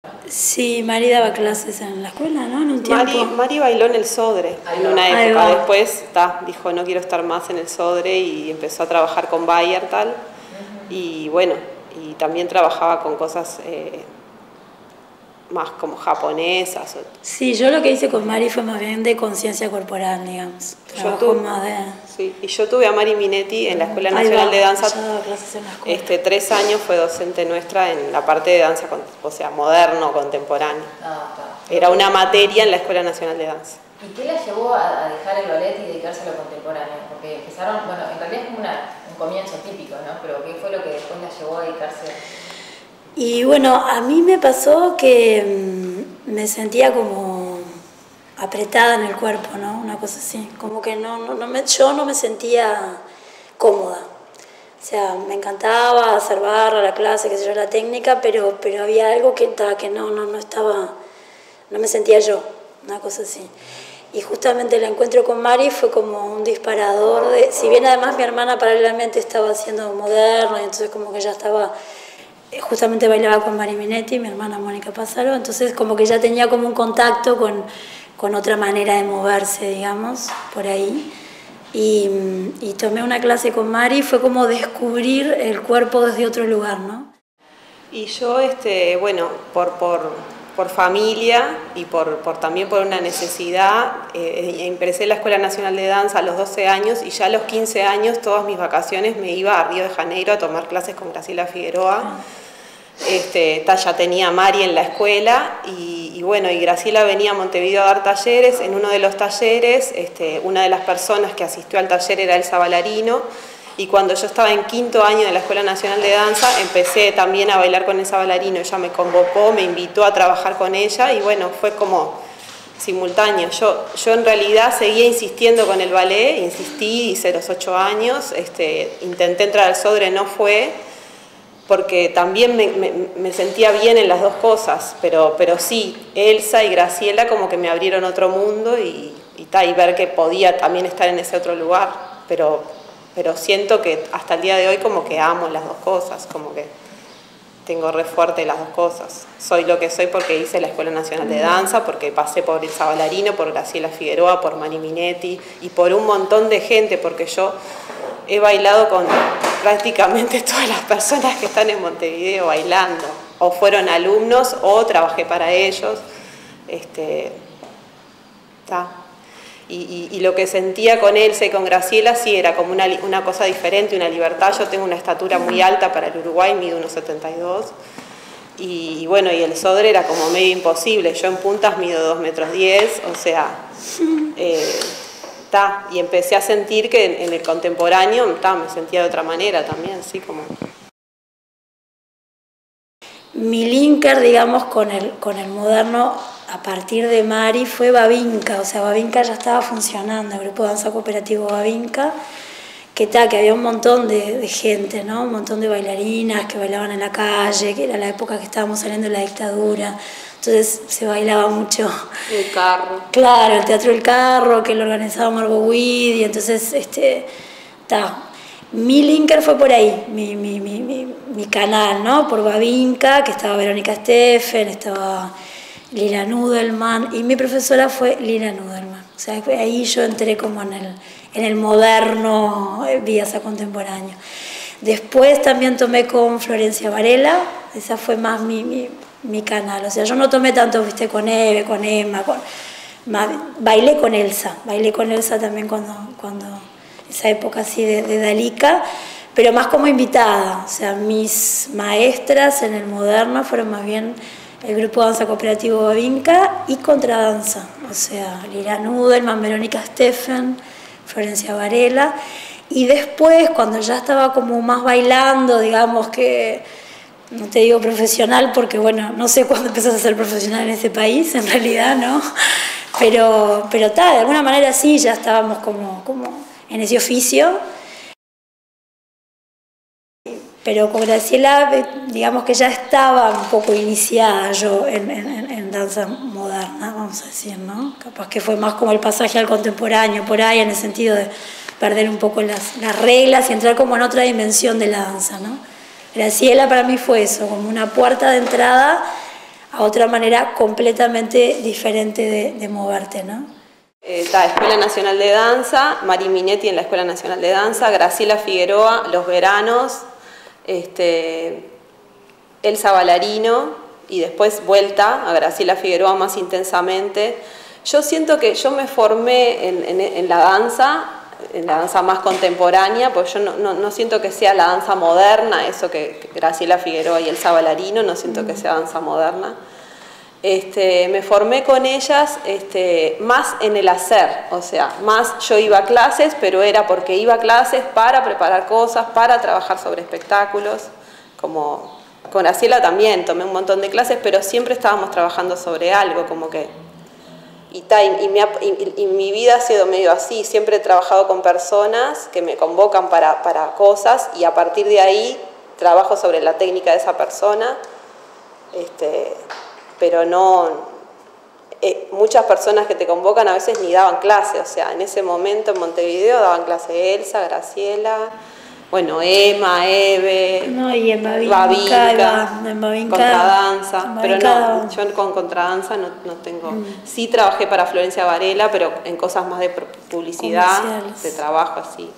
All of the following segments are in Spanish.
Sí, Mari daba clases en la escuela, ¿no? En un tiempo. Mari bailó en el Sodre en una época, después dijo no quiero estar más en el Sodre y empezó a trabajar con Bayer tal, y bueno, y también trabajaba con cosas más como japonesas. Sí, yo lo que hice con Mari fue más bien de conciencia corporal, digamos. Sí, y yo tuve a Mari Minetti en la Escuela Nacional de Danza. 3 años fue docente nuestra en la parte de danza, o sea, moderno, contemporáneo. Era una materia en la Escuela Nacional de Danza. ¿Y qué la llevó a dejar el ballet y dedicarse a lo contemporáneo? Porque empezaron, bueno, en realidad es como un comienzo típico, ¿no? Pero ¿qué fue lo que después la llevó a dedicarse? Y bueno, a mí me pasó que me sentía como apretada en el cuerpo, ¿no? Una cosa así, como que yo no me sentía cómoda. O sea, me encantaba hacer barra, la clase, qué sé yo, la técnica, pero había algo que no estaba, no me sentía yo, una cosa así. Y justamente el encuentro con Mari fue como un disparador, si bien además mi hermana paralelamente estaba haciendo moderno, y entonces como que ya estaba, justamente bailaba con Mari Minetti, mi hermana Mónica Pázaro, entonces como que ya tenía como un contacto con otra manera de moverse, digamos, por ahí. Y tomé una clase con Mari, fue como descubrir el cuerpo desde otro lugar, ¿no? Y yo, bueno, por familia y también por una necesidad, ingresé en la Escuela Nacional de Danza a los 12 años y ya a los 15 años, todas mis vacaciones, me iba a Río de Janeiro a tomar clases con Graciela Figueroa. Ya tenía a Mari en la escuela y bueno, y Graciela venía a Montevideo a dar talleres. En uno de los talleres, una de las personas que asistió al taller era Elsa Ballarino, y cuando yo estaba en 5º año de la Escuela Nacional de Danza, empecé también a bailar con Elsa Ballarino. Ella me convocó, me invitó a trabajar con ella y bueno, fue como simultáneo. Yo en realidad seguía insistiendo con el ballet, insistí, hice los 8 años, intenté entrar al Sodre, no fue, porque también me sentía bien en las dos cosas, pero sí, Elsa y Graciela como que me abrieron otro mundo y ver que podía también estar en ese otro lugar, pero siento que hasta el día de hoy como que amo las dos cosas, como que tengo re fuerte las dos cosas. Soy lo que soy porque hice la Escuela Nacional de Danza, porque pasé por Elsa Ballarino, por Graciela Figueroa, por Mari Minetti y por un montón de gente, porque yo he bailado con prácticamente todas las personas que están en Montevideo bailando, o fueron alumnos o trabajé para ellos. Y lo que sentía con Elsa y con Graciela sí era como una cosa diferente, una libertad. Yo tengo una estatura muy alta para el Uruguay, mido 1,72 y bueno, y el Sodre era como medio imposible. Yo en puntas mido 2,10 metros, o sea, y empecé a sentir que en el contemporáneo me sentía de otra manera también, sí, como... Mi linker, digamos, con el moderno a partir de Mari fue Babinka, o sea, Babinka ya estaba funcionando, el grupo de danza cooperativo Babinka, que había un montón de gente, ¿no? Un montón de bailarinas que bailaban en la calle, que era la época que estábamos saliendo de la dictadura, entonces se bailaba mucho. El carro. Claro, el Teatro del Carro, que lo organizaba Margot Witt, y entonces, mi linker fue por ahí, mi canal, ¿no? Por Babinka, que estaba Verónica Steffen, estaba Lila Nudelman, y mi profesora fue Lila Nudelman. O sea, ahí yo entré como en el moderno Viasa contemporáneo. Después también tomé con Florencia Varela, esa fue más mi canal. O sea, yo no tomé tanto, viste, con Eve, con Emma, bailé con Elsa también cuando esa época así de Dalika, pero más como invitada. O sea, mis maestras en el moderno fueron más bien el grupo de danza cooperativo Babinka y contradanza, o sea, Lila Nudelman, Verónica Steffen, Florencia Varela, y después cuando ya estaba como más bailando, digamos que, no te digo profesional porque bueno, no sé cuándo empezás a ser profesional en ese país, en realidad, ¿no? Pero de alguna manera sí, ya estábamos como en ese oficio. Pero con Graciela, digamos que ya estaba un poco iniciada yo en danza moderna, vamos a decir, ¿no? Capaz que fue más como el pasaje al contemporáneo, por ahí, en el sentido de perder un poco las reglas y entrar como en otra dimensión de la danza, ¿no? Graciela para mí fue eso, como una puerta de entrada a otra manera completamente diferente de moverte, ¿no? Está Escuela Nacional de Danza, Mari Minetti en la Escuela Nacional de Danza, Graciela Figueroa, Los Veranos, Elsa Ballarino y después vuelta a Graciela Figueroa más intensamente. Yo siento que yo me formé en la danza más contemporánea, porque yo no siento que sea la danza moderna, eso que Graciela Figueroa y Elsa Ballarino, no siento que sea danza moderna. Me formé con ellas más en el hacer, o sea, más yo iba a clases, pero era porque iba a clases para preparar cosas, para trabajar sobre espectáculos, como con Graciela también tomé un montón de clases, pero siempre estábamos trabajando sobre algo, como que... Y mi vida ha sido medio así, siempre he trabajado con personas que me convocan para cosas y a partir de ahí trabajo sobre la técnica de esa persona, pero no, muchas personas que te convocan a veces ni daban clase, o sea, en ese momento en Montevideo daban clase Elsa, Graciela, bueno, Emma, Eve, no, y en Babinka, contradanza, pero no, yo con contradanza no tengo. Sí trabajé para Florencia Varela, pero en cosas más de publicidad, de trabajo así.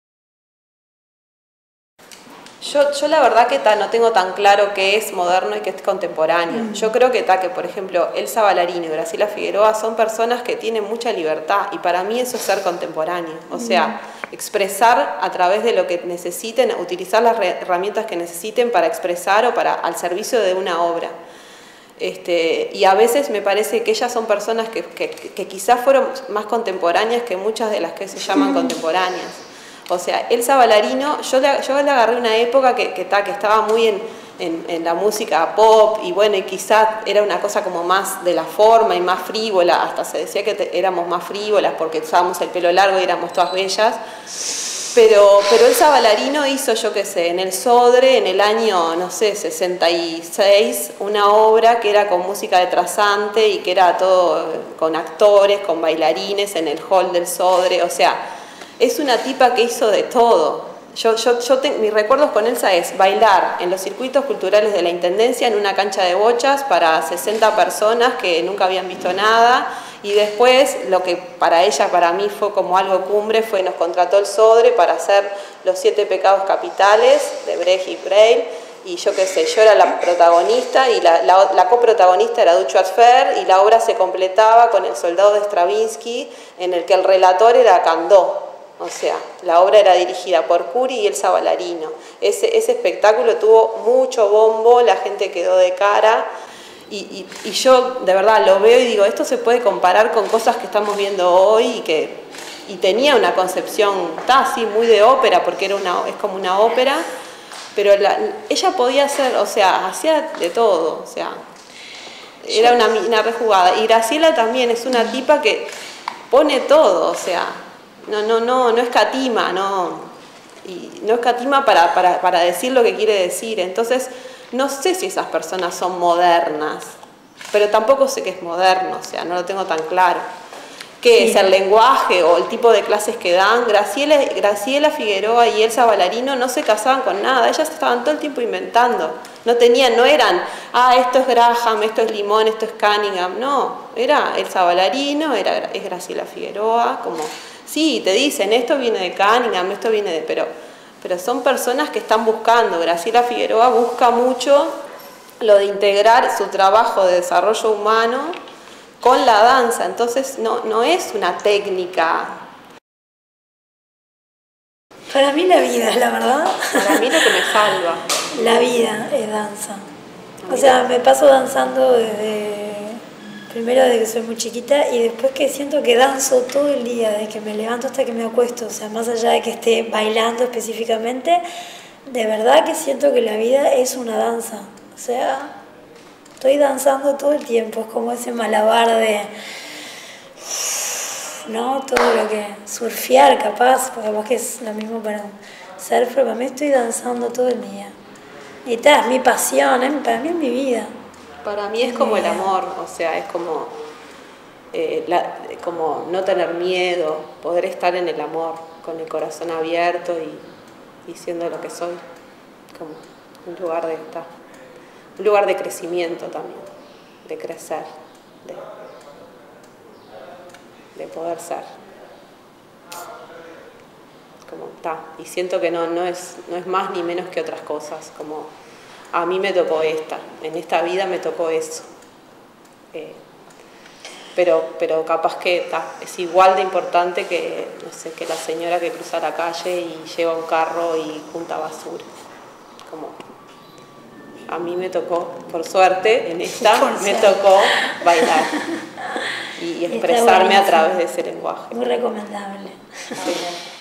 Yo la verdad que no tengo tan claro qué es moderno y qué es contemporáneo. Yo creo que por ejemplo, Elsa Ballarino y Graciela Figueroa son personas que tienen mucha libertad y para mí eso es ser contemporáneo. O sea, expresar a través de lo que necesiten, utilizar las herramientas que necesiten para expresar o al servicio de una obra. Y a veces me parece que ellas son personas que quizás fueron más contemporáneas que muchas de las que se llaman contemporáneas. O sea, Elsa Ballarino, yo le agarré una época que estaba muy en la música pop y bueno, y quizás era una cosa como más de la forma y más frívola, hasta se decía que éramos más frívolas porque usábamos el pelo largo y éramos todas bellas, pero Elsa Ballarino hizo, yo qué sé, en el Sodre, en el año, no sé, 66, una obra que era con música de trasante y que era todo con actores, con bailarines en el hall del Sodre, o sea, es una tipa que hizo de todo. Mis recuerdos con Elsa es bailar en los circuitos culturales de la Intendencia en una cancha de bochas para 60 personas que nunca habían visto nada y después lo que para ella, para mí fue como algo cumbre, nos contrató el Sodre para hacer Los 7 pecados capitales de Brecht y Breil y yo qué sé, yo era la protagonista y la coprotagonista era Duccio Sfer y la obra se completaba con El soldado de Stravinsky en el que el relator era Candó. O sea, la obra era dirigida por Curi y Elsa Ballarino. Ese espectáculo tuvo mucho bombo, la gente quedó de cara y yo de verdad lo veo y digo, esto se puede comparar con cosas que estamos viendo hoy y tenía una concepción así muy de ópera porque es como una ópera, pero ella podía hacer, o sea, hacía de todo, o sea, era una rejugada. Y Graciela también es una tipa que pone todo, o sea, no escatima, no escatima para decir lo que quiere decir. Entonces, no sé si esas personas son modernas, pero tampoco sé qué es moderno, o sea, no lo tengo tan claro. ¿Qué es el lenguaje o el tipo de clases que dan? Graciela Figueroa y Elsa Ballarino no se casaban con nada, ellas estaban todo el tiempo inventando. No eran, esto es Graham, esto es Limón, esto es Cunningham, no, era Elsa Ballarino, es Graciela Figueroa, como, sí, te dicen, esto viene de Cunningham, esto viene de... Pero son personas que están buscando, Graciela Figueroa busca mucho lo de integrar su trabajo de desarrollo humano con la danza, entonces no es una técnica. Para mí la vida, la verdad. Para mí lo que me salva. La vida es danza. O sea, me paso danzando primero desde que soy muy chiquita y después que siento que danzo todo el día, desde que me levanto hasta que me acuesto, o sea, más allá de que esté bailando específicamente, de verdad que siento que la vida es una danza. O sea, estoy danzando todo el tiempo, es como ese malabar ¿no? Todo lo que... surfear capaz, porque capaz que es lo mismo para surf, pero para mí estoy danzando todo el día. Y es mi pasión, para mí es mi vida. Para mí es como el amor, o sea, es como no tener miedo, poder estar en el amor, con el corazón abierto y siendo lo que soy, como un lugar de crecimiento también. de crecer, de poder ser. Como está. Y siento que no es más ni menos que otras cosas. Como a mí me tocó en esta vida me tocó eso. Pero capaz que es igual de importante que, no sé, que la señora que cruza la calle y lleva un carro y junta basura. Como a mí me tocó, por suerte, en esta me tocó bailar y expresarme a través de ese lenguaje. Muy recomendable. Sí.